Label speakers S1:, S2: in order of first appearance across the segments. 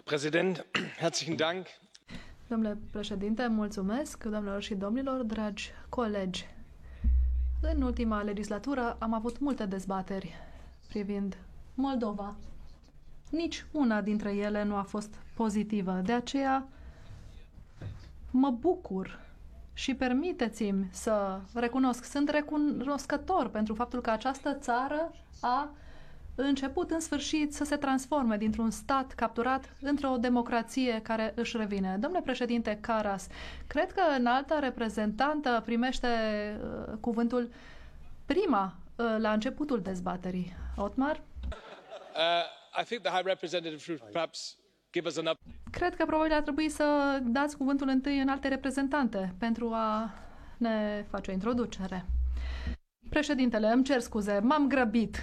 S1: Präsident, herzlichen Dank.
S2: Domnule președinte, mulțumesc, doamnelor și domnilor, dragi colegi. În ultima legislatură am avut multe dezbateri privind Moldova. Nici una dintre ele nu a fost pozitivă. De aceea mă bucur și permiteți-mi să recunosc, sunt recunoscător pentru faptul că această țară a început în sfârșit să se transforme dintr-un stat capturat într-o democrație care își revine. Domnule președinte Karas, cred că înalta reprezentantă primește cuvântul prima la începutul dezbaterii. Otmar?
S1: I think the High Representative should perhaps give us an
S2: Cred că probabil ar trebui să dați cuvântul întâi în alte reprezentante pentru a ne face o introducere. Președintele, îmi cer scuze, m-am grăbit.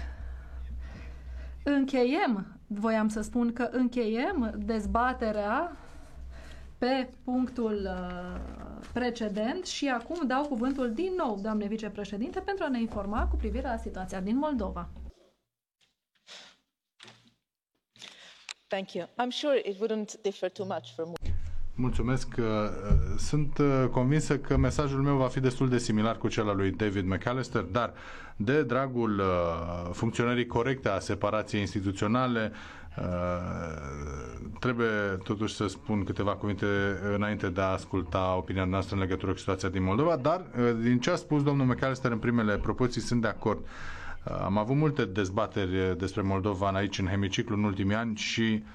S2: Voiam să spun că încheiem dezbaterea pe punctul precedent și acum dau cuvântul din nou, doamne vicepreședinte, pentru a ne informa cu privire la situația din Moldova.
S3: Thank you. I'm sure it wouldn't differ too much from.
S4: Mulțumesc. Sunt convinsă că mesajul meu va fi destul de similar cu cel al lui David McAllister, dar de dragul funcționării corecte a separației instituționale, trebuie totuși să spun câteva cuvinte înainte de a asculta opinia noastră în legătură cu situația din Moldova, dar din ce a spus domnul McAllister în primele propoziții sunt de acord. Am avut multe dezbateri despre Moldova aici în hemiciclu în ultimii ani și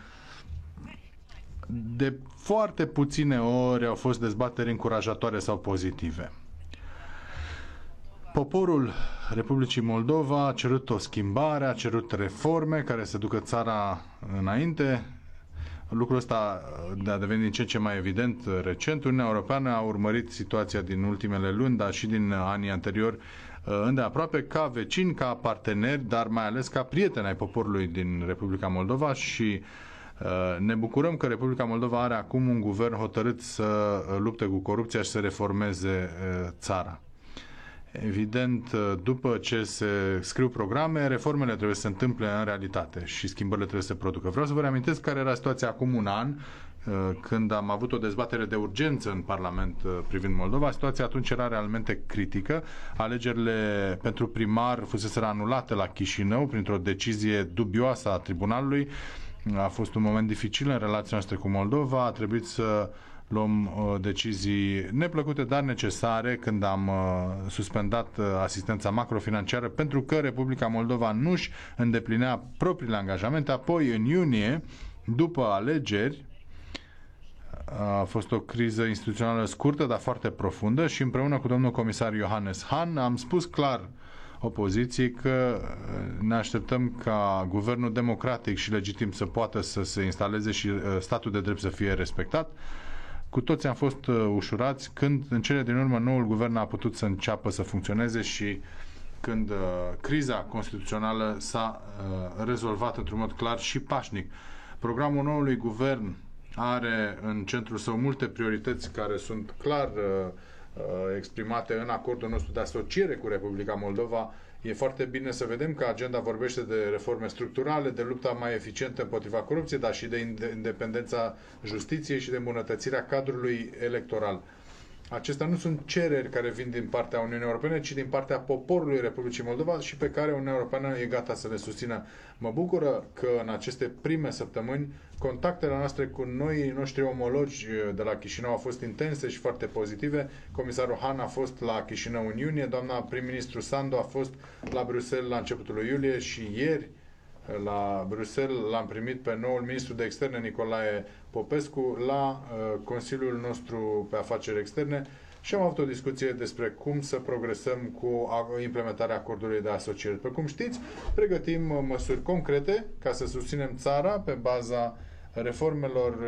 S4: de foarte puține ori au fost dezbateri încurajatoare sau pozitive. Poporul Republicii Moldova a cerut o schimbare, a cerut reforme care să ducă țara înainte. Lucrul ăsta a devenit din ce în ce mai evident recent. Uniunea Europeană a urmărit situația din ultimele luni, dar și din anii anteriori îndeaproape, ca vecini, ca parteneri, dar mai ales ca prieteni ai poporului din Republica Moldova și ne bucurăm că Republica Moldova are acum un guvern hotărât să lupte cu corupția și să reformeze țara. Evident, după ce se scriu programe, reformele trebuie să se întâmple în realitate și schimbările trebuie să se producă. Vreau să vă reamintesc care era situația acum un an, când am avut o dezbatere de urgență în Parlament privind Moldova. Situația atunci era realmente critică. Alegerile pentru primar fuseseră anulate la Chișinău printr-o decizie dubioasă a tribunalului. A fost un moment dificil în relația noastră cu Moldova. A trebuit să luăm decizii neplăcute, dar necesare, când am suspendat asistența macrofinanciară pentru că Republica Moldova nu-și îndeplinea propriile angajamente. Apoi, în iunie, după alegeri, a fost o criză instituțională scurtă, dar foarte profundă și împreună cu domnul comisar Johannes Hahn am spus clar opoziției că ne așteptăm ca guvernul democratic și legitim să poată să se instaleze și statul de drept să fie respectat. Cu toți am fost ușurați când în cele din urmă noul guvern a putut să înceapă să funcționeze și când criza constituțională s-a rezolvat într-un mod clar și pașnic. Programul noului guvern are în centrul său multe priorități care sunt clar exprimate în acordul nostru de asociere cu Republica Moldova. E foarte bine să vedem că agenda vorbește de reforme structurale, de lupta mai eficientă împotriva corupției, dar și de independența justiției și de îmbunătățirea cadrului electoral. Acestea nu sunt cereri care vin din partea Uniunii Europene, ci din partea poporului Republicii Moldova și pe care Uniunea Europeană e gata să le susțină. Mă bucură că în aceste prime săptămâni contactele noastre cu noi noștri omologi de la Chișinău au fost intense și foarte pozitive. Comisarul Han a fost la Chișinău în iunie, doamna prim-ministru Sandu a fost la Bruxelles la începutul lui iulie și ieri la Bruxelles l-am primit pe noul ministru de externe Nicolae Popescu la Consiliul nostru pe afaceri externe și am avut o discuție despre cum să progresăm cu implementarea acordului de asociere. După cum știți, pregătim măsuri concrete ca să susținem țara pe baza reformelor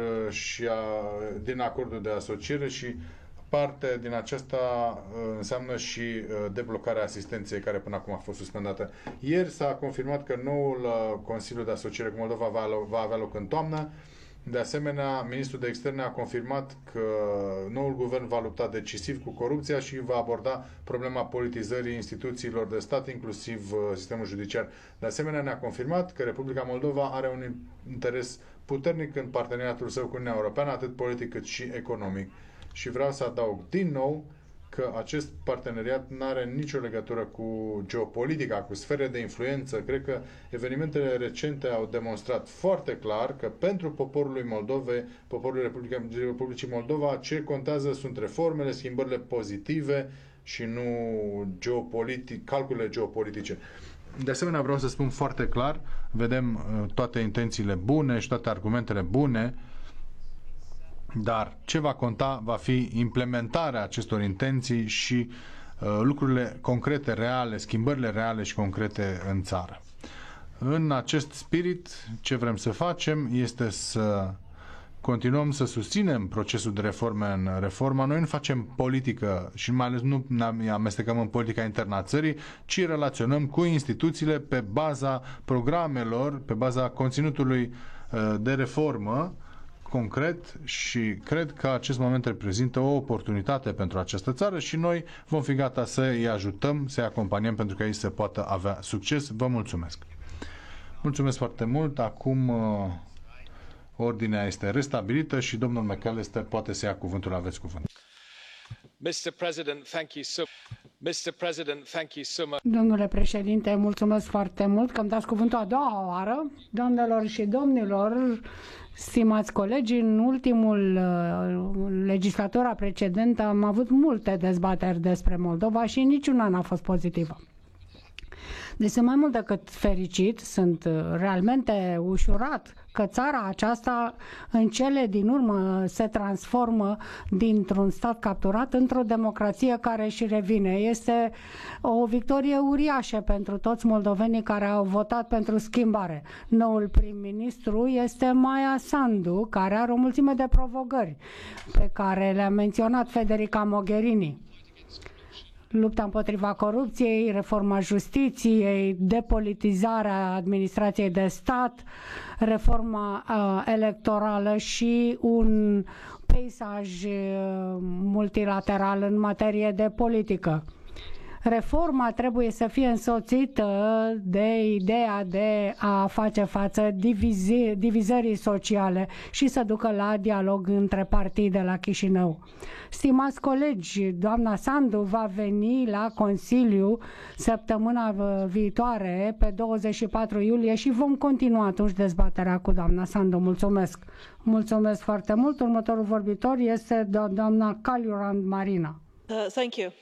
S4: din acordul de asociere și parte din aceasta înseamnă și deblocarea asistenței care până acum a fost suspendată. Ieri s-a confirmat că noul Consiliu de Asociere cu Moldova va avea loc în toamnă. De asemenea, ministrul de externe a confirmat că noul guvern va lupta decisiv cu corupția și va aborda problema politizării instituțiilor de stat, inclusiv sistemul judiciar. De asemenea, ne-a confirmat că Republica Moldova are un interes puternic în parteneriatul său cu Uniunea Europeană, atât politic cât și economic. Și vreau să adaug din nou că acest parteneriat nu are nicio legătură cu geopolitica, cu sfere de influență. Cred că evenimentele recente au demonstrat foarte clar că pentru poporul Moldovei, poporul Republicii Moldova, ce contează sunt reformele, schimbările pozitive și nu calculele geopolitice. De asemenea, vreau să spun foarte clar, vedem toate intențiile bune și toate argumentele bune, dar ce va conta va fi implementarea acestor intenții și lucrurile concrete, reale, schimbările reale și concrete în țară. În acest spirit, ce vrem să facem este să continuăm să susținem procesul de reforme în reforma. Noi nu facem politică și mai ales nu ne amestecăm în politica internă a țării, ci relaționăm cu instituțiile pe baza programelor, pe baza conținutului de reformă concret și cred că acest moment reprezintă o oportunitate pentru această țară și noi vom fi gata să îi ajutăm, să îi acompaniem pentru că ei să poată avea succes. Vă mulțumesc! Mulțumesc foarte mult! Acum ordinea este restabilită și domnul McAllister poate să ia cuvântul. Aveți cuvânt.
S1: Mr. President, thank you so much.
S5: Domnule președinte, mulțumesc foarte mult că îmi dați cuvântul a doua oară. Doamnelor și domnilor, stimați colegi, în ultimul legislatura precedentă am avut multe dezbateri despre Moldova și niciuna n-a fost pozitivă. Deci sunt mai mult decât fericit, sunt realmente ușurat că țara aceasta în cele din urmă se transformă dintr-un stat capturat într-o democrație care își revine. Este o victorie uriașă pentru toți moldovenii care au votat pentru schimbare. Noul prim-ministru este Maia Sandu, care are o mulțime de provocări pe care le-a menționat Federica Mogherini. Lupta împotriva corupției, reforma justiției, depolitizarea administrației de stat, reforma electorală și un peisaj multilateral în materie de politică. Reforma trebuie să fie însoțită de ideea de a face față divizării sociale și să ducă la dialog între partide la Chișinău. Stimați colegi, doamna Sandu va veni la Consiliu săptămâna viitoare, pe 24 iulie, și vom continua atunci dezbaterea cu doamna Sandu. Mulțumesc! Mulțumesc foarte mult! Următorul vorbitor este doamna Caliurand Marina.
S3: Thank you.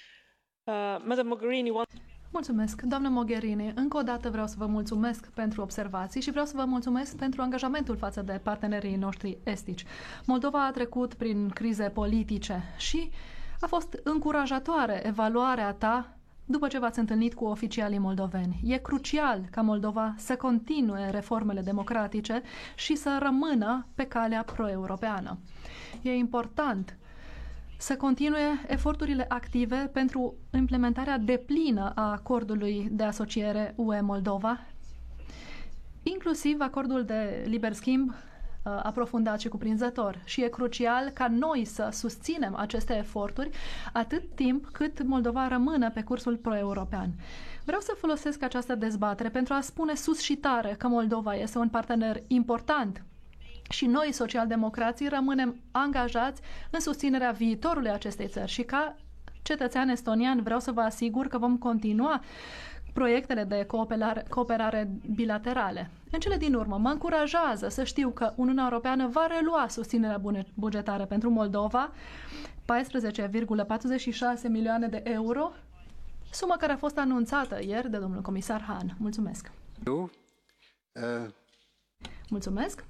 S2: Mulțumesc, doamnă Mogherini. Încă o dată vreau să vă mulțumesc pentru observații și vreau să vă mulțumesc pentru angajamentul față de partenerii noștri estici. Moldova a trecut prin crize politice și a fost încurajatoare evaluarea ta după ce v-ați întâlnit cu oficialii moldoveni. E crucial ca Moldova să continue reformele democratice și să rămână pe calea pro-europeană. E important să continue eforturile active pentru implementarea deplină a acordului de asociere UE-Moldova, inclusiv acordul de liber schimb aprofundat și cuprinzător. Și e crucial ca noi să susținem aceste eforturi atât timp cât Moldova rămână pe cursul pro-european. Vreau să folosesc această dezbatere pentru a spune sus și tare că Moldova este un partener important și noi, socialdemocrații, rămânem angajați în susținerea viitorului acestei țări și ca cetățean estonian vreau să vă asigur că vom continua proiectele de cooperare bilaterale. În cele din urmă, mă încurajează să știu că Uniunea Europeană va relua susținerea bugetară pentru Moldova, 14,46 milioane de euro, sumă care a fost anunțată ieri de domnul comisar Hahn. Mulțumesc! Mulțumesc!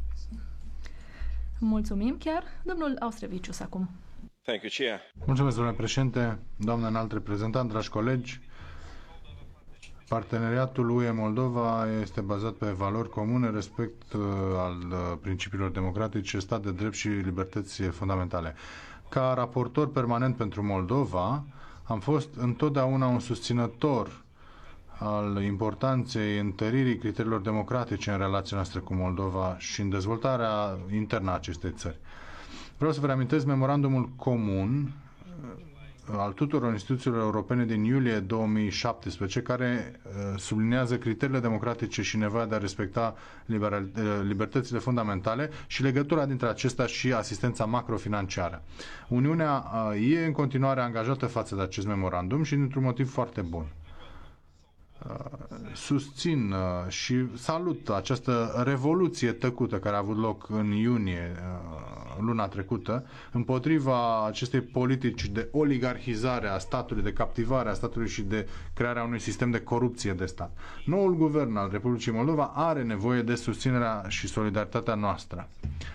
S2: Mulțumim chiar. Domnul Austrevicius acum.
S6: Thank you, Chair.
S4: Mulțumesc, domnule președinte, doamnă înalt reprezentant, dragi colegi. Parteneriatul UE-Moldova este bazat pe valori comune, respect al principiilor democratice, stat de drept și libertăți fundamentale. Ca raportor permanent pentru Moldova, am fost întotdeauna un susținător al importanței întăririi criteriilor democratice în relația noastră cu Moldova și în dezvoltarea internă a acestei țări. Vreau să vă reamintesc memorandumul comun al tuturor instituțiilor europene din iulie 2017, care subliniază criteriile democratice și nevoia de a respecta libertățile fundamentale și legătura dintre acestea și asistența macrofinanciară. Uniunea e în continuare angajată față de acest memorandum și dintr-un motiv foarte bun. Susțin și salut această revoluție tăcută care a avut loc în iunie luna trecută împotriva acestei politici de oligarhizare a statului, de captivare a statului și de crearea unui sistem de corupție de stat. Noul guvern al Republicii Moldova are nevoie de susținerea și solidaritatea noastră.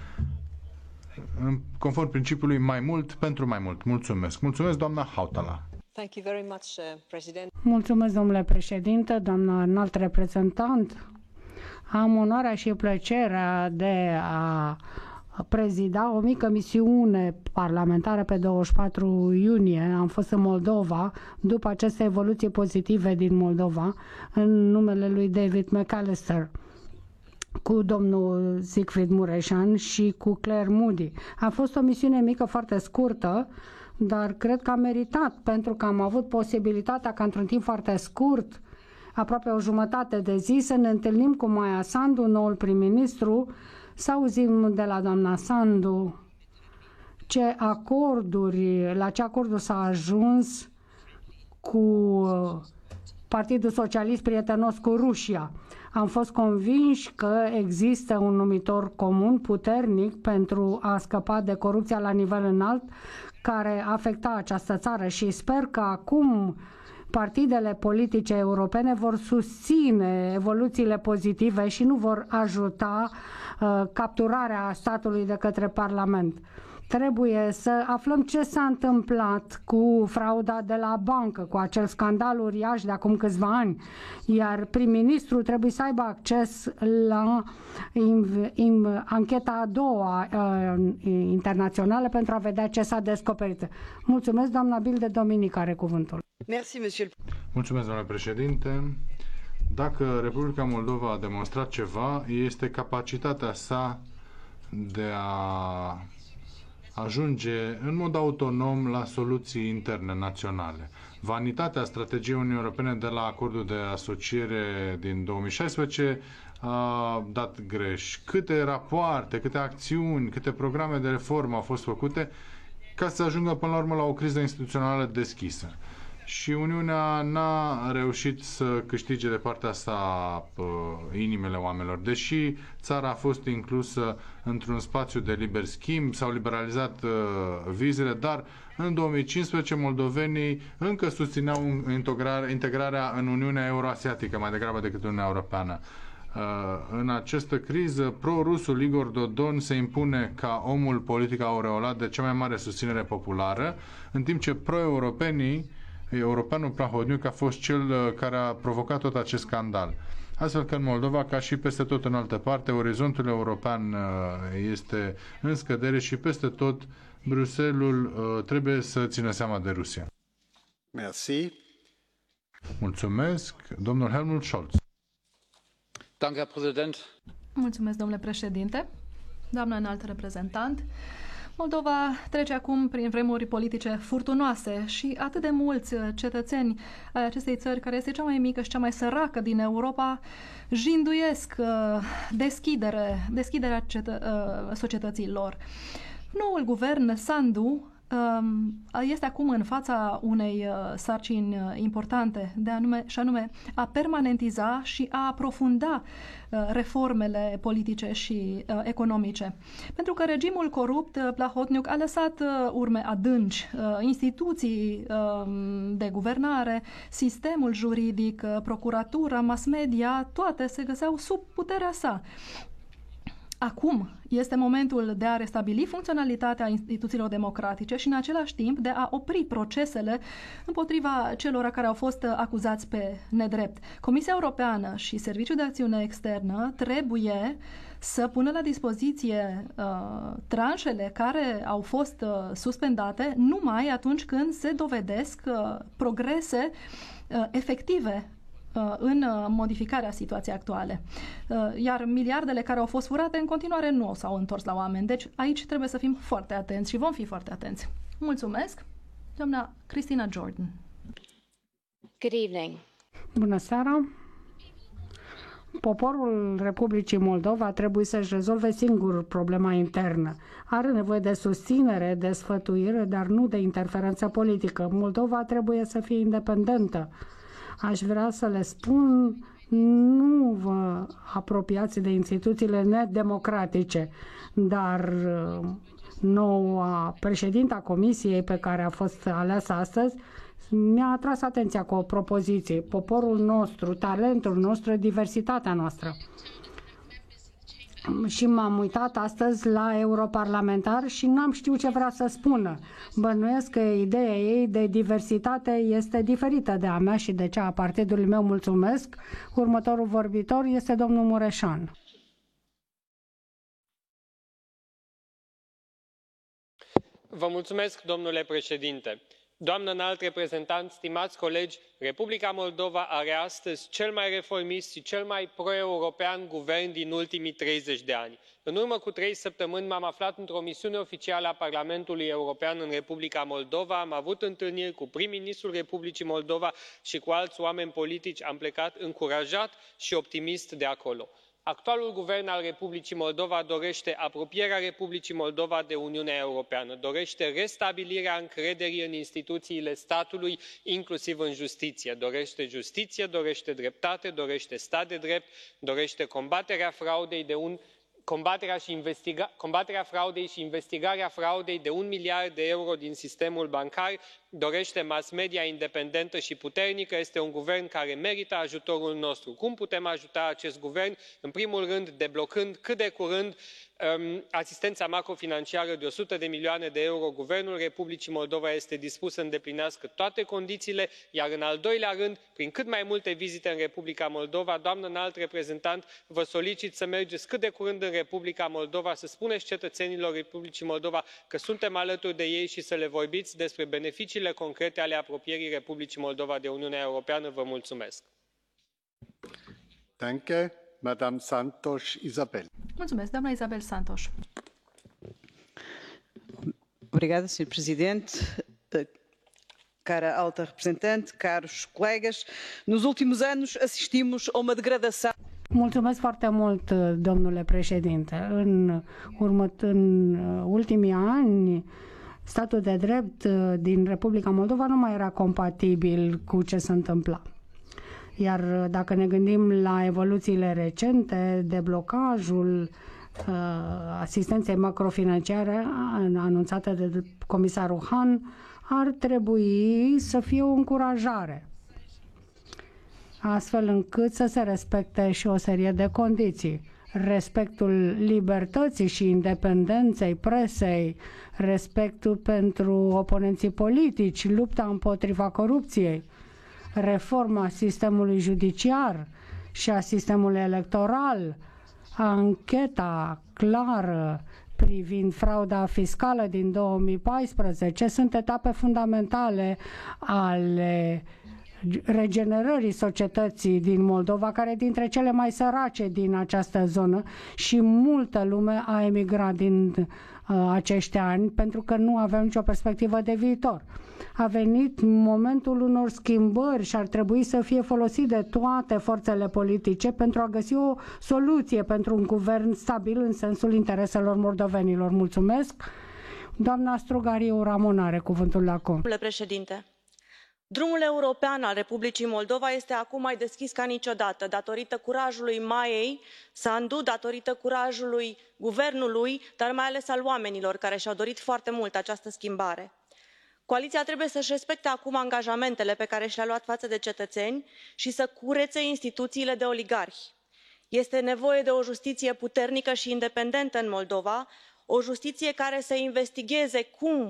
S4: Conform principiului mai mult pentru mai mult. Mulțumesc. Mulțumesc, doamna Hautala.
S5: Mulțumesc, domnule președinte, doamna înalt reprezentant. Am onoarea și plăcerea de a prezida o mică misiune parlamentară pe 24 iunie. Am fost în Moldova după aceste evoluții pozitive din Moldova în numele lui David McAllister, cu domnul Siegfried Mureșan și cu Claire Moody. A fost o misiune mică, foarte scurtă, dar cred că a meritat, pentru că am avut posibilitatea ca într-un timp foarte scurt, aproape o jumătate de zi, să ne întâlnim cu Maia Sandu, noul prim-ministru, să auzim de la doamna Sandu la ce acorduri s-a ajuns cu Partidul Socialist prietenos cu Rusia. Am fost convinși că există un numitor comun puternic pentru a scăpa de corupția la nivel înalt care afecta această țară și sper că acum partidele politice europene vor susține evoluțiile pozitive și nu vor ajuta capturarea statului de către Parlament. Trebuie să aflăm ce s-a întâmplat cu frauda de la bancă, cu acel scandal uriaș de acum câțiva ani, iar prim-ministrul trebuie să aibă acces la ancheta a doua internațională pentru a vedea ce s-a descoperit. Mulțumesc, doamna Bilde Dominic are cuvântul.
S4: Mulțumesc, domnule președinte. Dacă Republica Moldova a demonstrat ceva, este capacitatea sa de a ajunge în mod autonom la soluții interne naționale. Vanitatea strategiei Uniunii Europene de la acordul de asociere din 2016 a dat greș. Câte rapoarte, câte acțiuni, câte programe de reformă au fost făcute ca să ajungă până la urmă la o criză instituțională deschisă. Și Uniunea n-a reușit să câștige de partea sa inimile oamenilor. Deși țara a fost inclusă într-un spațiu de liber schimb, s-au liberalizat vizele, dar în 2015 moldovenii încă susțineau integrarea în Uniunea Euroasiatică mai degrabă decât Uniunea Europeană. În această criză, pro-rusul Igor Dodon se impune ca omul politic aureolat de cea mai mare susținere populară, în timp ce pro-europenii europeanul Plahotniuc a fost cel care a provocat tot acest scandal. Astfel că în Moldova, ca și peste tot în altă parte, orizontul european este în scădere și peste tot Bruxelles trebuie să țină seama de Rusia.
S6: Merci.
S4: Mulțumesc. Domnul Helmut Scholz.
S1: Danke, Herr Präsident.
S2: Mulțumesc, domnule președinte, doamnă înalt reprezentant. Moldova trece acum prin vremuri politice furtunoase și atât de mulți cetățeni ai acestei țări, care este cea mai mică și cea mai săracă din Europa, jinduiesc deschiderea societății lor. Noul guvern Sandu este acum în fața unei sarcini importante, și anume a permanentiza și a aprofunda reformele politice și economice. Pentru că regimul corupt Plahotniuc a lăsat urme adânci, instituții de guvernare, sistemul juridic, procuratura, mass media, toate se găseau sub puterea sa. Acum este momentul de a restabili funcționalitatea instituțiilor democratice și în același timp de a opri procesele împotriva celor care au fost acuzați pe nedrept. Comisia Europeană și Serviciul de Acțiune Externă trebuie să pună la dispoziție tranșele care au fost suspendate numai atunci când se dovedesc progrese efective în modificarea situației actuale. Iar miliardele care au fost furate în continuare nu s-au întors la oameni. Deci aici trebuie să fim foarte atenți și vom fi foarte atenți. Mulțumesc, doamna Cristina Jordan.
S7: Good evening.
S5: Bună seara! Poporul Republicii Moldova trebuie să-și rezolve singur problema internă. Are nevoie de susținere, de sfătuire, dar nu de interferență politică. Moldova trebuie să fie independentă. Aș vrea să le spun, nu vă apropiați de instituțiile nedemocratice, dar noua președinta comisiei pe care a fost aleasă astăzi mi-a atras atenția cu o propoziție. Poporul nostru, talentul nostru, diversitatea noastră. Și m-am uitat astăzi la europarlamentar și n-am știut ce vrea să spună. Bănuiesc că ideea ei de diversitate este diferită de a mea și de cea a partidului meu. Mulțumesc. Următorul vorbitor este domnul Mureșan.
S8: Vă mulțumesc, domnule președinte. Doamnă înalt reprezentant, stimați colegi, Republica Moldova are astăzi cel mai reformist și cel mai pro european guvern din ultimii 30 de ani. În urmă cu 3 săptămâni m am aflat într o misiune oficială a Parlamentului European în Republica Moldova, am avut întâlniri cu prim ministrul Republicii Moldova și cu alți oameni politici, am plecat încurajat și optimist de acolo. Actualul guvern al Republicii Moldova dorește apropierea Republicii Moldova de Uniunea Europeană, dorește restabilirea încrederii în instituțiile statului, inclusiv în justiție, dorește justiție, dorește dreptate, dorește stat de drept, dorește combaterea fraudei și investigarea fraudei de 1 miliard de euro din sistemul bancar, dorește mass media independentă și puternică. Este un guvern care merită ajutorul nostru. Cum putem ajuta acest guvern? În primul rând, deblocând cât de curând asistența macrofinanciară de 100 de milioane de euro. Guvernul Republicii Moldova este dispus să îndeplinească toate condițiile, iar în al doilea rând, prin cât mai multe vizite în Republica Moldova. Doamnă înalt reprezentant, vă solicit să mergeți cât de curând în Republica Moldova, să spuneți cetățenilor Republicii Moldova că suntem alături de ei și să le vorbiți despre beneficiile concrete ale apropierii Republicii Moldova de Uniunea Europeană. Vă mulțumesc.
S6: Danke, Madame Santos Isabel.
S2: Mulțumesc, doamna Isabel Santos.
S9: Obrigada, Sr. Presidente. Cara alta representante, caros colegas, nos últimos anos assistimos a uma degradação.
S5: Mulțumesc foarte mult, domnule președinte. În ultimii ani, statul de drept din Republica Moldova nu mai era compatibil cu ce se întâmpla. Iar dacă ne gândim la evoluțiile recente, deblocajul asistenței macrofinanciare anunțată de comisarul Han ar trebui să fie o încurajare, astfel încât să se respecte și o serie de condiții. Respectul libertății și independenței presei, respectul pentru oponenții politici, lupta împotriva corupției, reforma sistemului judiciar și a sistemului electoral, ancheta clară privind frauda fiscală din 2014 sunt etape fundamentale ale regenerării societății din Moldova, care e dintre cele mai sărace din această zonă și multă lume a emigrat din acești ani pentru că nu aveau nicio perspectivă de viitor. A venit momentul unor schimbări și ar trebui să fie folosit de toate forțele politice pentru a găsi o soluție pentru un guvern stabil în sensul intereselor moldovenilor. Mulțumesc. Doamna Strugariu Ramon are cuvântul la acum.
S10: Domnule președinte, drumul european al Republicii Moldova este acum mai deschis ca niciodată, datorită curajului Maiei Sandu, datorită curajului guvernului, dar mai ales al oamenilor care și-au dorit foarte mult această schimbare. Coaliția trebuie să-și respecte acum angajamentele pe care și le-a luat față de cetățeni și să curețe instituțiile de oligarhi. Este nevoie de o justiție puternică și independentă în Moldova, o justiție care să investigheze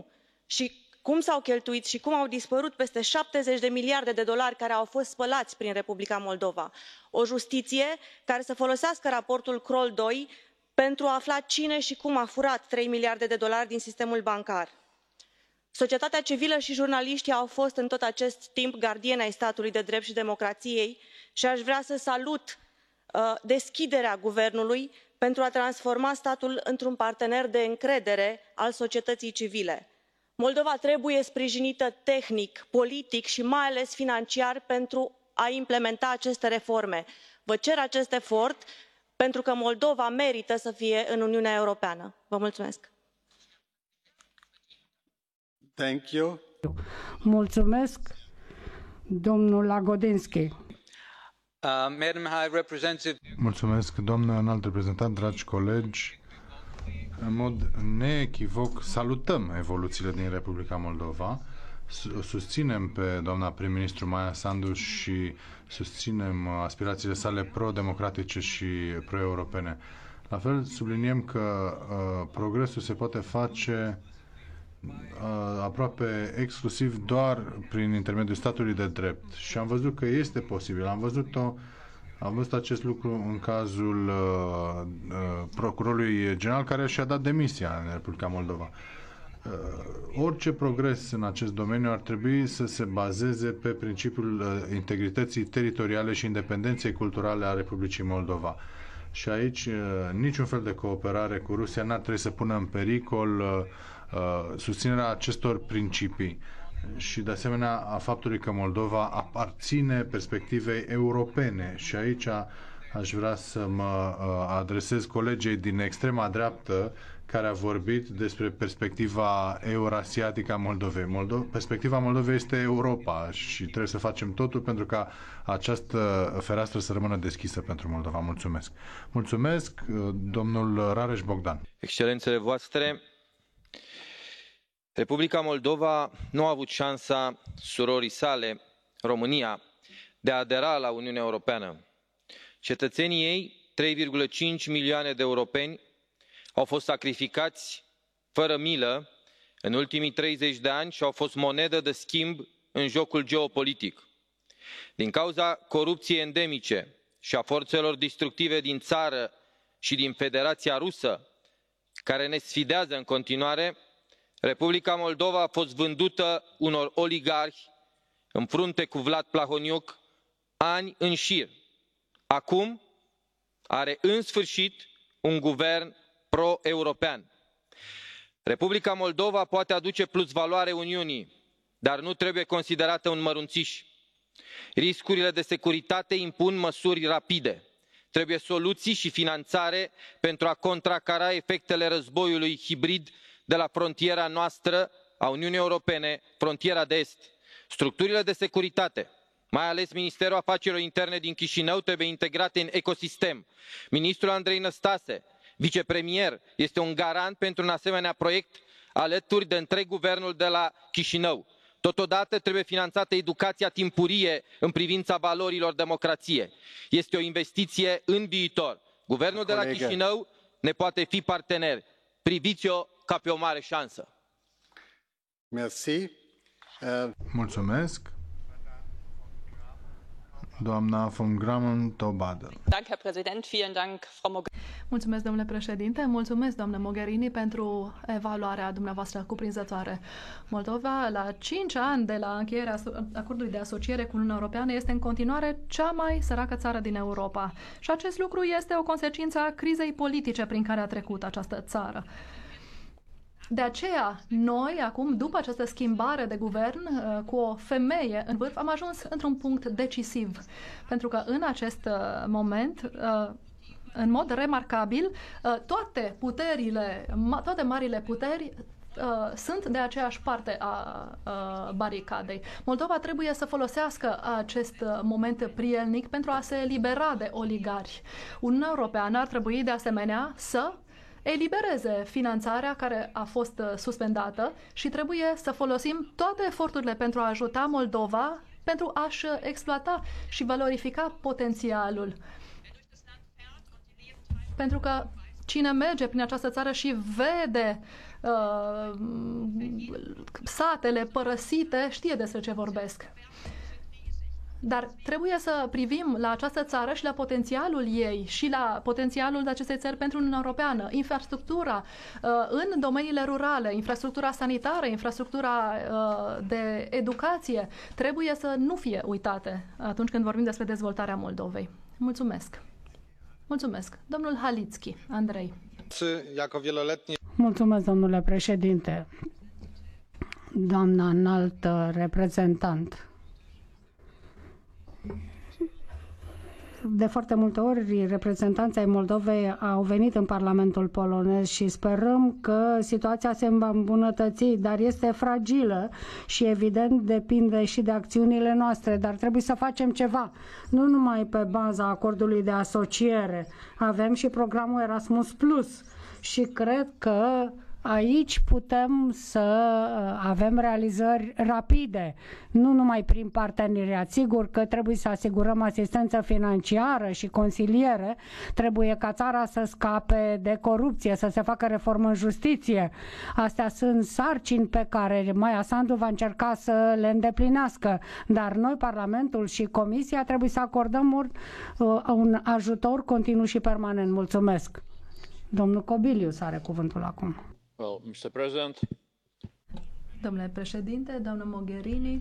S10: cum s-au cheltuit și cum au dispărut peste 70 de miliarde de dolari care au fost spălați prin Republica Moldova. O justiție care să folosească raportul Kroll II pentru a afla cine și cum a furat 3 miliarde de dolari din sistemul bancar. Societatea civilă și jurnaliștii au fost în tot acest timp gardieni ai statului de drept și democrației și aș vrea să salut deschiderea guvernului pentru a transforma statul într un partener de încredere al societății civile. Moldova trebuie sprijinită tehnic, politic și mai ales financiar pentru a implementa aceste reforme. Vă cer acest efort pentru că Moldova merită să fie în Uniunea Europeană. Vă mulțumesc.
S6: Thank you.
S5: Mulțumesc, domnul Lagodinsky.
S11: Madam High Representative.
S4: Mulțumesc, doamnă înalt reprezentant, dragi colegi. În mod neechivoc salutăm evoluțiile din Republica Moldova. Susținem pe doamna prim-ministru Maia Sandu și susținem aspirațiile sale pro-democratice și pro-europene. La fel, subliniem că progresul se poate face aproape exclusiv doar prin intermediul statului de drept. Și am văzut că este posibil. Am văzut acest lucru în cazul procurorului general care și-a dat demisia în Republica Moldova. Orice progres în acest domeniu ar trebui să se bazeze pe principiul integrității teritoriale și independenței culturale a Republicii Moldova. Și aici niciun fel de cooperare cu Rusia n-ar trebui să pună în pericol susținerea acestor principii și de asemenea a faptului că Moldova aparține perspectivei europene. Și aici aș vrea să mă adresez colegei din extrema dreaptă care a vorbit despre perspectiva eurasiatică a Moldovei. Perspectiva Moldovei este Europa și trebuie să facem totul pentru ca această fereastră să rămână deschisă pentru Moldova. Mulțumesc. Mulțumesc, domnul Rareș Bogdan.
S12: Excelențele voastre, Republica Moldova nu a avut șansa surorii sale, România, de a adera la Uniunea Europeană. Cetățenii ei, 3,5 milioane de europeni, au fost sacrificați fără milă în ultimii 30 de ani și au fost monedă de schimb în jocul geopolitic. Din cauza corupției endemice și a forțelor destructive din țară și din Federația Rusă, care ne sfidează în continuare, Republica Moldova a fost vândută unor oligarhi în frunte cu Vlad Plahotniuc ani în șir. Acum are în sfârșit un guvern pro-european. Republica Moldova poate aduce plusvaloare Uniunii, dar nu trebuie considerată un mărunțiș. Riscurile de securitate impun măsuri rapide. Trebuie soluții și finanțare pentru a contracara efectele războiului hibrid de la frontiera noastră a Uniunii Europene, frontiera de est. Structurile de securitate, mai ales Ministerul Afacerilor Interne din Chișinău, trebuie integrate în ecosistem. Ministrul Andrei Năstase, vicepremier, este un garant pentru un asemenea proiect alături de întreg guvernul de la Chișinău. Totodată trebuie finanțată educația timpurie în privința valorilor democrației. Este o investiție în viitor. Guvernul de la Chișinău ne poate fi partener. Priviți-o ca pe o mare șansă.
S4: Mulțumesc. Doamna von Gramen-Tobadel.
S2: Mulțumesc, domnule președinte, mulțumesc, doamnă Mogherini, pentru evaluarea dumneavoastră cuprinzătoare. Moldova, la 5 ani de la încheierea acordului de asociere cu Uniunea Europeană, este în continuare cea mai săracă țară din Europa. Și acest lucru este o consecință a crizei politice prin care a trecut această țară. De aceea, noi, acum, după această schimbare de guvern, cu o femeie în vârf, am ajuns într-un punct decisiv. Pentru că în acest moment, în mod remarcabil, toate marile puteri sunt de aceeași parte a baricadei. Moldova trebuie să folosească acest moment prielnic pentru a se elibera de oligarhi. Uniunea Europeană ar trebui, de asemenea, să elibereze finanțarea care a fost suspendată și trebuie să folosim toate eforturile pentru a ajuta Moldova pentru a-și exploata și valorifica potențialul. Pentru că cine merge prin această țară și vede satele părăsite, știe despre ce vorbesc. Dar trebuie să privim la această țară și la potențialul ei și la potențialul acestei țări pentru Uniunea Europeană. Infrastructura în domeniile rurale, infrastructura sanitară, infrastructura de educație trebuie să nu fie uitate atunci când vorbim despre dezvoltarea Moldovei. Mulțumesc! Mulțumesc! Domnul Halicki, Andrei.
S5: Mulțumesc, domnule președinte. Doamna înalt reprezentant. De foarte multe ori, reprezentanții ai Moldovei au venit în Parlamentul polonez și sperăm că situația se va îmbunătăți, dar este fragilă și evident depinde și de acțiunile noastre, dar trebuie să facem ceva, nu numai pe baza acordului de asociere. Avem și programul Erasmus Plus și cred că aici putem să avem realizări rapide, nu numai prin parteneriat. Sigur că trebuie să asigurăm asistență financiară și consiliere, trebuie ca țara să scape de corupție, să se facă reformă în justiție. Astea sunt sarcini pe care Maia Sandu va încerca să le îndeplinească, dar noi, Parlamentul și Comisia, trebuie să acordăm un ajutor continuu și permanent. Mulțumesc. Domnul Cobilius are cuvântul acum.
S13: Mr. President.
S2: Domnule președinte, doamnă Mogherini,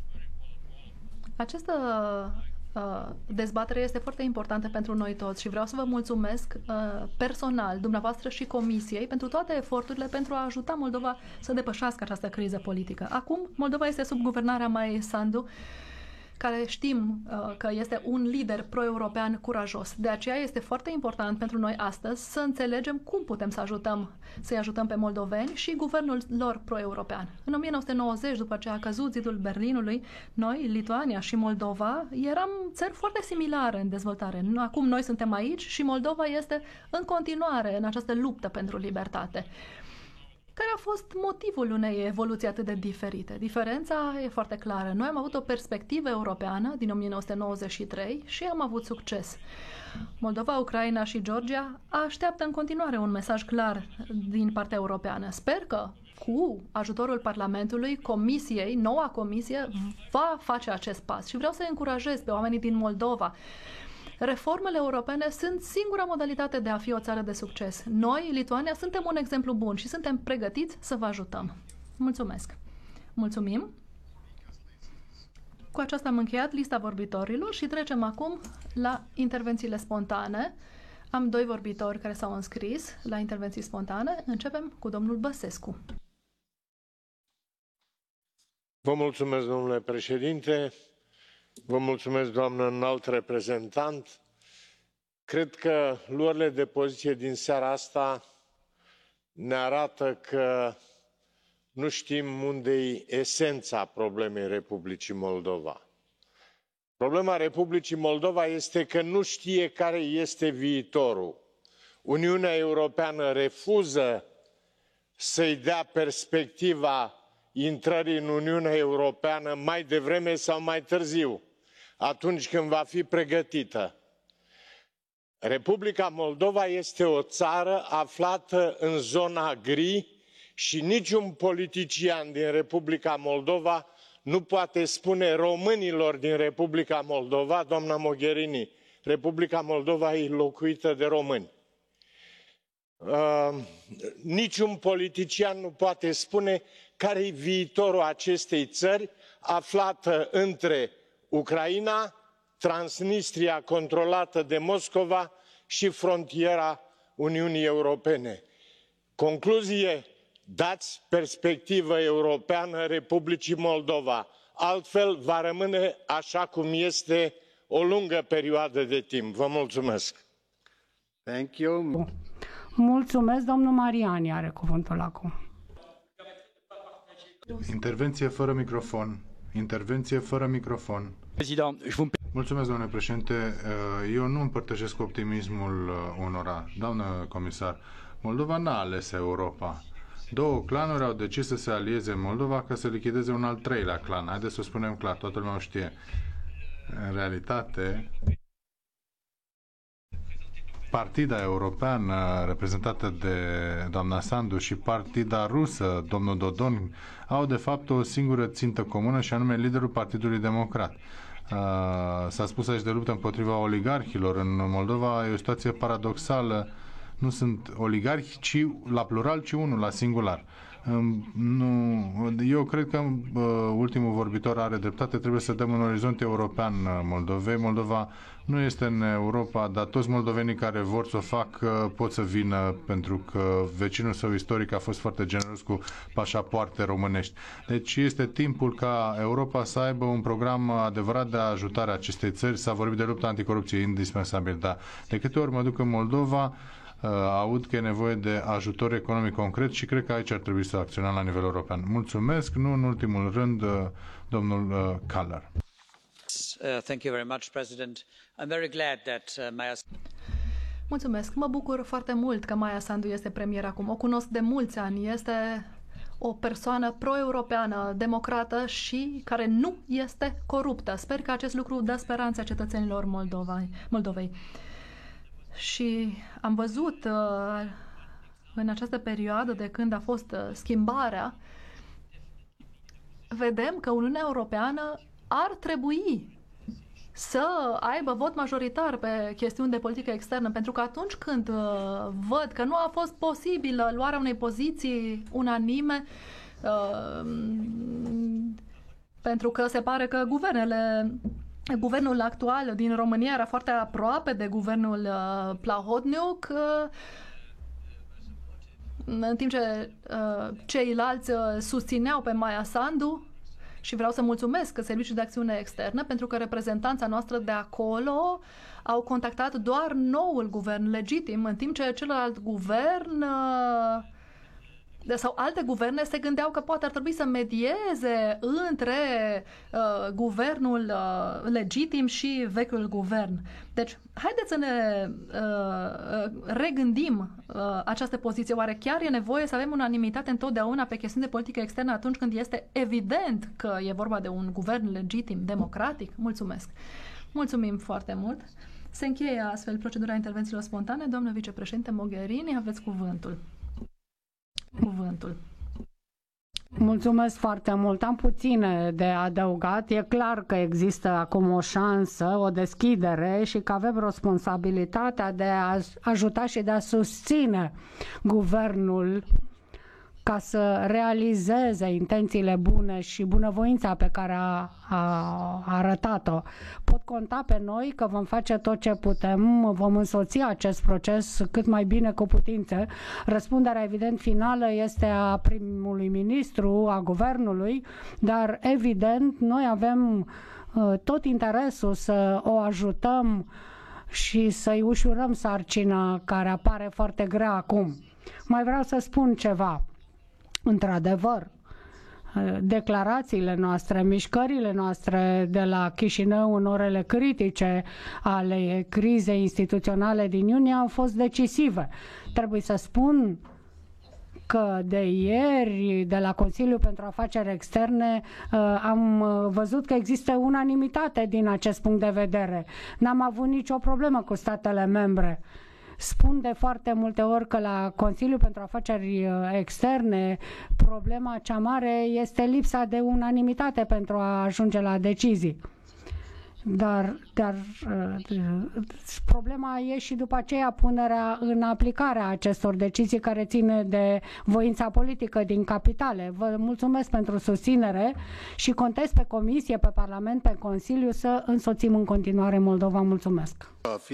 S2: această dezbatere este foarte importantă pentru noi toți și vreau să vă mulțumesc personal, dumneavoastră și Comisiei, pentru toate eforturile pentru a ajuta Moldova să depășească această criză politică. Acum, Moldova este sub guvernarea Maiei Sandu, care știm că este un lider pro-european curajos. De aceea este foarte important pentru noi astăzi să înțelegem cum putem să-i ajutăm pe moldoveni și guvernul lor pro-european. În 1990, după ce a căzut zidul Berlinului, noi, Lituania și Moldova, eram țări foarte similare în dezvoltare. Acum noi suntem aici și Moldova este în continuare în această luptă pentru libertate. Care a fost motivul unei evoluții atât de diferite? Diferența e foarte clară. Noi am avut o perspectivă europeană din 1993 și am avut succes. Moldova, Ucraina și Georgia așteaptă în continuare un mesaj clar din partea europeană. Sper că cu ajutorul Parlamentului, Comisiei, noua Comisie va face acest pas și vreau să încurajez pe oamenii din Moldova. Reformele europene sunt singura modalitate de a fi o țară de succes. Noi, Lituania, suntem un exemplu bun și suntem pregătiți să vă ajutăm. Mulțumesc! Mulțumim! Cu aceasta am încheiat lista vorbitorilor și trecem acum la intervențiile spontane. Am doi vorbitori care s-au înscris la intervenții spontane. Începem cu domnul Băsescu.
S14: Vă mulțumesc, domnule președinte. Vă mulțumesc, doamnă înalt reprezentant. Cred că luările de poziție din seara asta ne arată că nu știm unde-i esența problemei Republicii Moldova. Problema Republicii Moldova este că nu știe care este viitorul. Uniunea Europeană refuză să-i dea perspectiva intrării în Uniunea Europeană mai devreme sau mai târziu, atunci când va fi pregătită. Republica Moldova este o țară aflată în zona gri și niciun politician din Republica Moldova nu poate spune românilor din Republica Moldova, doamna Mogherini, Republica Moldova e locuită de români. Niciun politician nu poate spune care e viitorul acestei țări aflată între Ucraina, Transnistria controlată de Moscova și frontiera Uniunii Europene. Concluzie, dați perspectivă europeană Republicii Moldova, altfel va rămâne așa cum este o lungă perioadă de timp. Vă mulțumesc.
S6: Thank you.
S5: Mulțumesc, domnul Mariani are cuvântul acum.
S4: Intervenție fără microfon. Intervenție fără microfon. Mulțumesc, domnule președinte. Eu nu împărtășesc optimismul unora. Doamnă comisar, Moldova n-a ales Europa. Două clanuri au decis să se alieze în Moldova ca să lichideze un al treilea clan. Haideți să o spunem clar, toată lumea o știe. În realitate, partida europeană reprezentată de doamna Sandu și partida rusă, domnul Dodon, au de fapt o singură țintă comună și anume liderul Partidului Democrat. S-a spus aici de luptă împotriva oligarhilor. În Moldova e o situație paradoxală. Nu sunt oligarhi, ci la plural, ci unul, la singular. Eu cred că ultimul vorbitor are dreptate, trebuie să dăm un orizont european Moldovei. Moldova nu este în Europa, dar toți moldovenii care vor să o facă pot să vină, pentru că vecinul său istoric a fost foarte generos cu pașapoarte românești. Deci este timpul ca Europa să aibă un program adevărat de ajutare a acestei țări. S-a vorbit de lupta anticorupție, indispensabil, dar de câte ori mă duc în Moldova, aud că e nevoie de ajutor economic concret și cred că aici ar trebui să acționăm la nivel european. Mulțumesc, nu în ultimul rând, domnul Kaller.
S15: Thank you very much, President. I'm very glad that Maia...
S2: Mulțumesc. Mă bucur foarte mult că Maia Sandu este premier acum. O cunosc de mulți ani. Este o persoană pro-europeană, democrată și care nu este coruptă. Sper că acest lucru dă speranță cetățenilor Moldovei. Și am văzut în această perioadă de când a fost schimbarea, vedem că Uniunea Europeană ar trebui să aibă vot majoritar pe chestiuni de politică externă, pentru că atunci când văd că nu a fost posibilă luarea unei poziții unanime, pentru că se pare că guvernul actual din România era foarte aproape de guvernul Plahotniuc, în timp ce ceilalți susțineau pe Maia Sandu. Și vreau să mulțumesc Serviciul de Acțiune Externă, pentru că reprezentanța noastră de acolo au contactat doar noul guvern legitim, în timp ce celălalt guvern sau alte guverne se gândeau că poate ar trebui să medieze între guvernul legitim și vechiul guvern. Deci, haideți să ne regândim această poziție. Oare chiar e nevoie să avem unanimitate întotdeauna pe chestiuni de politică externă atunci când este evident că e vorba de un guvern legitim, democratic? Mulțumesc! Mulțumim foarte mult! Se încheie astfel procedura intervențiilor spontane. Doamnă vicepreședinte Mogherini, aveți cuvântul.
S5: Mulțumesc foarte mult. Am puține de adăugat. E clar că există acum o șansă, o deschidere și că avem responsabilitatea de a ajuta și de a susține guvernul ca să realizeze intențiile bune și bunăvoința pe care a arătat-o. Pot conta pe noi că vom face tot ce putem, vom însoți acest proces cât mai bine cu putință. Răspunderea evident finală este a primului ministru, a guvernului, dar evident noi avem tot interesul să o ajutăm și să-i ușurăm sarcina care apare foarte grea acum. Mai vreau să spun ceva. Într-adevăr, declarațiile noastre, mișcările noastre de la Chișinău în orele critice ale crizei instituționale din iunie au fost decisive. Trebuie să spun că de ieri, de la Consiliul pentru Afaceri Externe, am văzut că există unanimitate din acest punct de vedere. N-am avut nicio problemă cu statele membre. Spun de foarte multe ori că la Consiliul pentru Afaceri Externe problema cea mare este lipsa de unanimitate pentru a ajunge la decizii. Dar problema e și după aceea punerea în aplicare a acestor decizii care ține de voința politică din capitale. Vă mulțumesc pentru susținere și contez pe Comisie, pe Parlament, pe Consiliu să însoțim în continuare Moldova. Mulțumesc!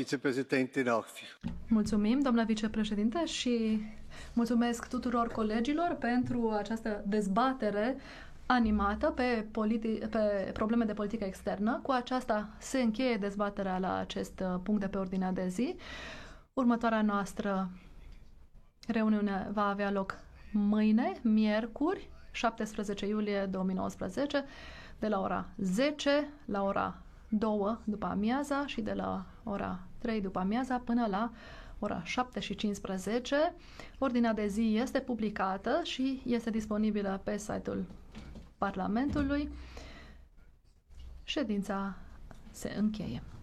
S2: Mulțumim, doamna vicepreședinte, și mulțumesc tuturor colegilor pentru această dezbatere animată pe probleme de politică externă. Cu aceasta se încheie dezbaterea la acest punct de pe ordinea de zi. Următoarea noastră reuniune va avea loc mâine, miercuri, 17 iulie 2019, de la ora 10 la ora 2 după amiaza și de la ora 3 după amiaza până la ora 7:15. Ordinea de zi este publicată și este disponibilă pe site-ul Parlamentului. Ședința se încheie.